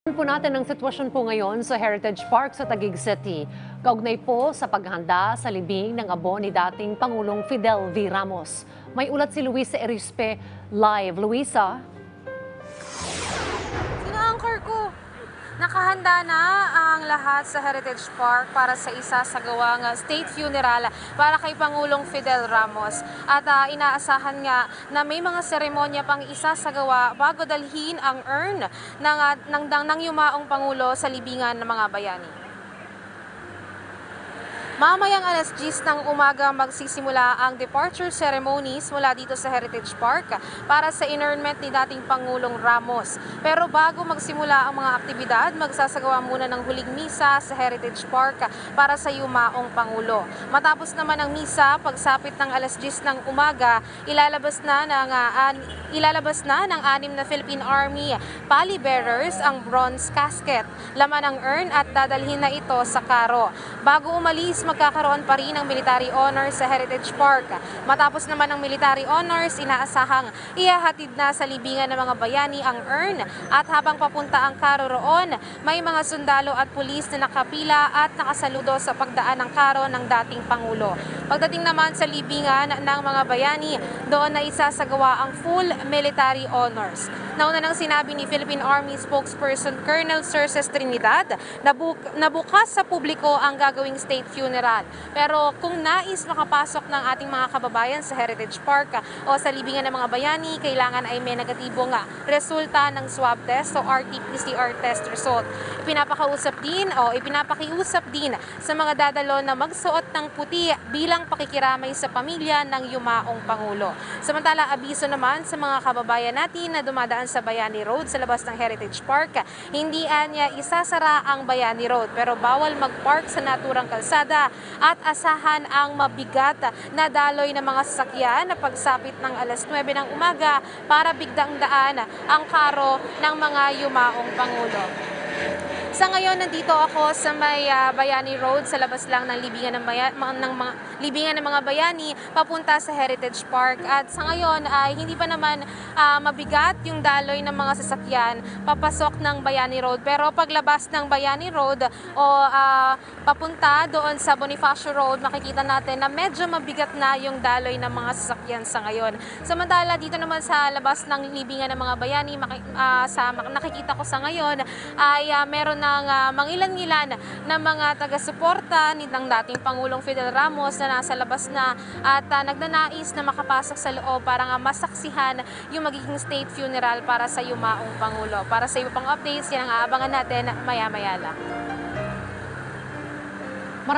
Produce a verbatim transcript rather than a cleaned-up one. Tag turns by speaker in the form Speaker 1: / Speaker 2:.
Speaker 1: Po natin ang sitwasyon po ngayon sa Heritage Park sa Taguig City. Kaugnay po sa paghahanda sa libing ng abo ni dating Pangulong Fidel V. Ramos. May ulat si Luisa Erispe live. Luisa?
Speaker 2: Sina-anchor ko. Nakahanda na ang lahat sa Heritage Park para sa isasagawang state funeral para kay Pangulong Fidel Ramos. At uh, inaasahan nga na may mga seremonya pang isasagawa bago dalhin ang urn ng, uh, ng, ng, ng yumaong Pangulo sa libingan ng mga bayani. Mamayang alas diyes ng umaga magsisimula ang departure ceremonies mula dito sa Heritage Park para sa inurnment ni dating Pangulong Ramos. Pero bago magsimula ang mga aktibidad, magsasagawa muna ng huling misa sa Heritage Park para sa yumaong Pangulo. Matapos naman ang misa, pagsapit ng alas diyes ng umaga, ilalabas na ng, uh, ilalabas na ng anim na Philippine Army pally bearers ang bronze casket. Laman ang urn at dadalhin na ito sa karo. Bago umalis, magkakaroon pa rin ng military honors sa Heritage Park. Matapos naman ng military honors, inaasahang ihahatid na sa libingan ng mga bayani ang urn at habang papunta ang karo roon, may mga sundalo at pulis na nakapila at nakasaludo sa pagdaan ng karo ng dating Pangulo. Pagdating naman sa libingan ng mga bayani, doon na isasagawa ang full military honors. Nauna nang sinabi ni Philippine Army spokesperson Colonel Cerces Trinidad na, bu na bukas sa publiko ang gagawing state funeral. Pero kung nais makapasok ng ating mga kababayan sa Heritage Park o sa libingan ng mga bayani, kailangan ay may negatibong resulta ng swab test o R T P C R test result. Ipinapakausap din o ipinapakiusap din sa mga dadalo na magsuot ng puti bilang pakikiramay sa pamilya ng yumaong Pangulo. Samantala, abiso naman sa mga kababayan natin na dumadaan sa Bayani Road sa labas ng Heritage Park, hindi anya isasara ang Bayani Road pero bawal mag-park sa naturang kalsada at asahan ang mabigat na daloy ng mga sasakyan na pagsapit ng alas nuwebe ng umaga para bigdang daan ang karo ng mga yumaong Pangulo. Sa ngayon, nandito ako sa may uh, Bayani Road, sa labas lang ng libingan ng, baya, ng mga libingan ng mga bayani papunta sa Heritage Park. At sa ngayon ay hindi pa naman uh, mabigat yung daloy ng mga sasakyan papasok ng Bayani Road. Pero paglabas ng Bayani Road o uh, papunta doon sa Bonifacio Road, makikita natin na medyo mabigat na yung daloy ng mga sasakyan sa ngayon. Samantala, dito naman sa labas ng libingan ng mga bayani, uh, sa nakikita ko sa ngayon ay uh, meron ng uh, mangilan-ngilan na mga taga-suporta ng dating Pangulong Fidel Ramos na nasa labas na at uh, nagnanais na makapasok sa loob para nga masaksihan yung magiging state funeral para sa yumaong Pangulo. Para sa iba pang updates, yan ang aabangan natin maya-maya lang.